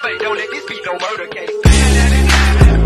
fake, don't let this be no murder case.